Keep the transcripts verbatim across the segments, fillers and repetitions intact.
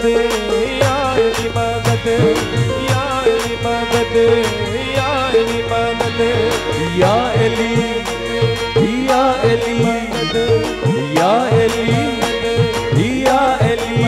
मदद या अली मदद या अली मदद या अली मदद या अली या अली या अली या अली।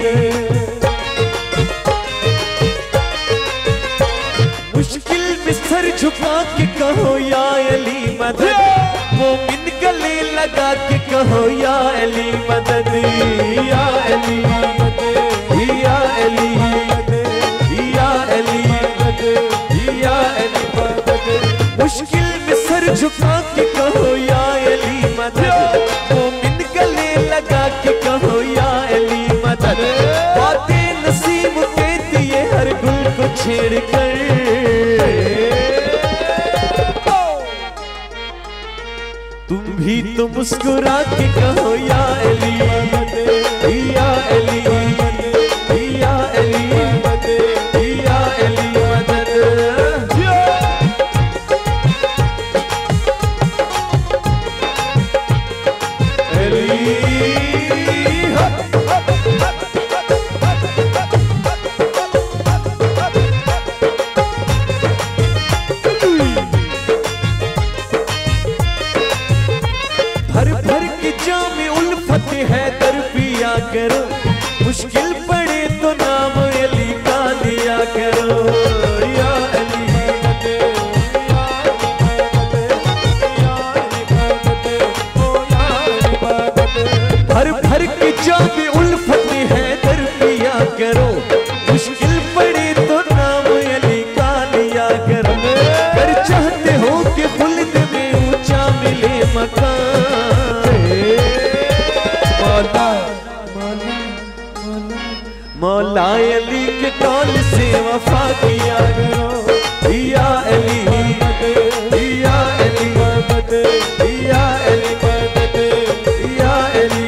मुश्किल में सर झुका के कहो या अली मदद, मोमिन गले लगा के कहो या अली मदद या अली या अली या अली या अली मदद। मुश्किल में सर झुका के कहो या अली मदद, मोमिन गले लगा के कहो या अली मदद। बातें नसीब के दिए हर गुल को छेड़ कर, तुम भी तो मुस्कुरा के कहो या अली या अली या अली या अली मदद। भर भर के जामे उल्फत है दर पिया करो, मुश्किल पड़े तो नाम अली का लिया करो या अली भर भर के जामे उल्फत है दर पिया करो, मुश्किल पड़े तो नाम अली का लिया करो। कर चाहते हो कि खुल्द में ऊंचा मिले मकान, मौला अली के कौल से वफा किया करो या अली या अली या अली या अली।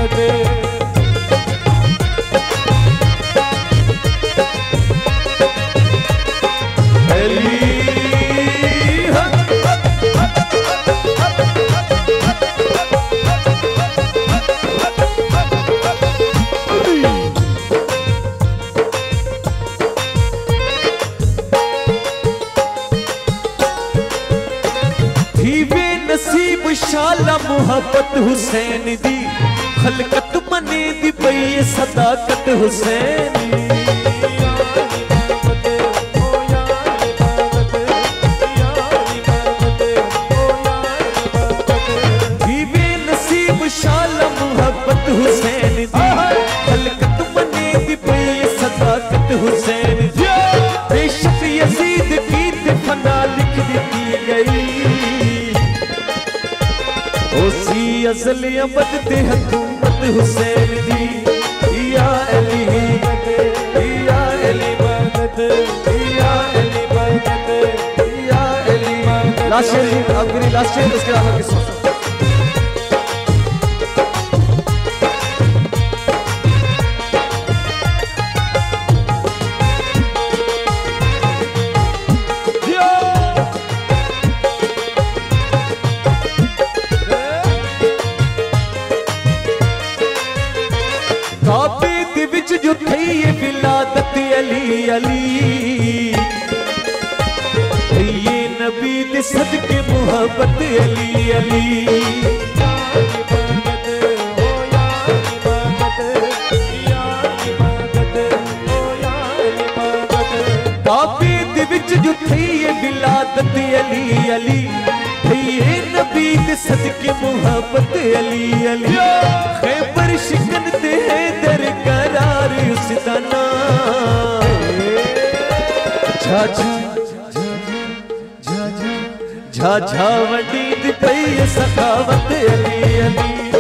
नसीब शाला मोहब्बत हुसैन दी, खलकत मने दी पई सदाकत हुसैन। दीवे नसीब शाला मोहब्बत हुसैन दी, खलकत मने दी पई सदाकत हुसैन। बेशक यजीद की फना लिख दी गई, ओसी असल अबद ते हुकूमत हुसैन दी या अली या अली मदद या अली मदद या अली। लास्ट शेर आखिरी लास्ट शेर, उसके बाद किस्सा। काबे दे विच जो थई विलादत अली अली, ये नबी दे सदके मोहब्बत अली अली। काबे दे विच जो थई विलादत अली अली, ये नबी दे सदके मोहब्बत अली अली। खैबर शिकन ते है दर करार उसदा नाम, झा झा झा झा झा वडीद पई सखावत अली अली।